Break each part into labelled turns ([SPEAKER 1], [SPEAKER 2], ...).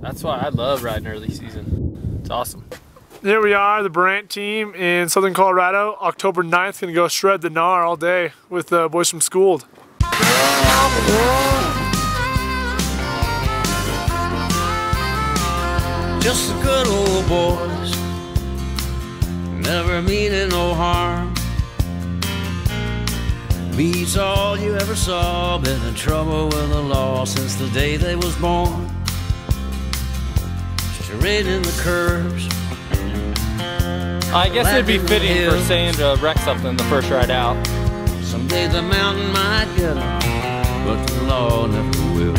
[SPEAKER 1] That's why I love riding early season. It's awesome.
[SPEAKER 2] Here we are, the Burandt team in Southern Colorado. October 9th, gonna go shred the gnar all day with the boys from Schooled.
[SPEAKER 3] Just the good old boys, never meaning no harm. Beats all you ever saw, been in trouble with the law since the day they was born. Raiding the curves.
[SPEAKER 1] I guess it'd be fitting for Sahen to wreck something the first ride out.
[SPEAKER 3] Someday the mountain might get them, but the law never will.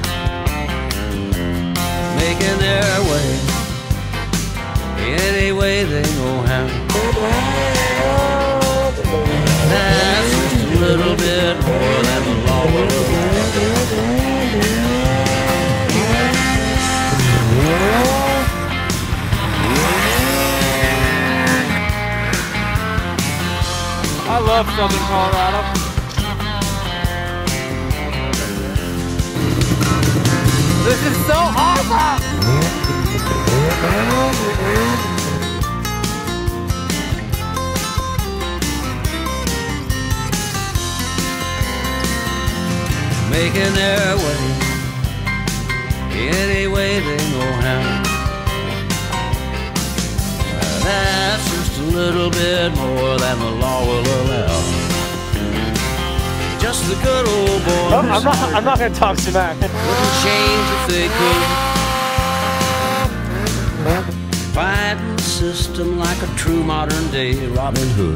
[SPEAKER 3] Making their way, any way they know how. That's just a little bit more than the law will allow.
[SPEAKER 1] I love Southern Colorado. This is so awesome!
[SPEAKER 3] Making their way, any way they know how. That's just a little bit more than the law will allow. Just the good old boys.
[SPEAKER 2] I'm not gonna talk smack.
[SPEAKER 3] Wouldn't change if they could. Fighting the system like a true modern day Robin Hood.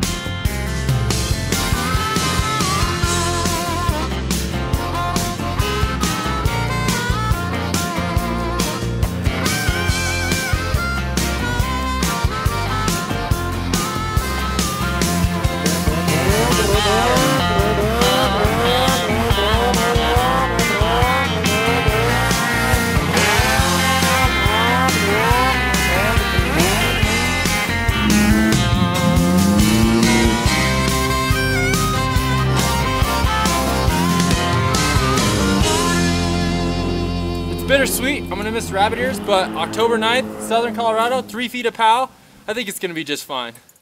[SPEAKER 1] Bittersweet. I'm gonna miss rabbit ears, but October 9th, Southern Colorado, 3 feet of POW. I think it's gonna be just fine.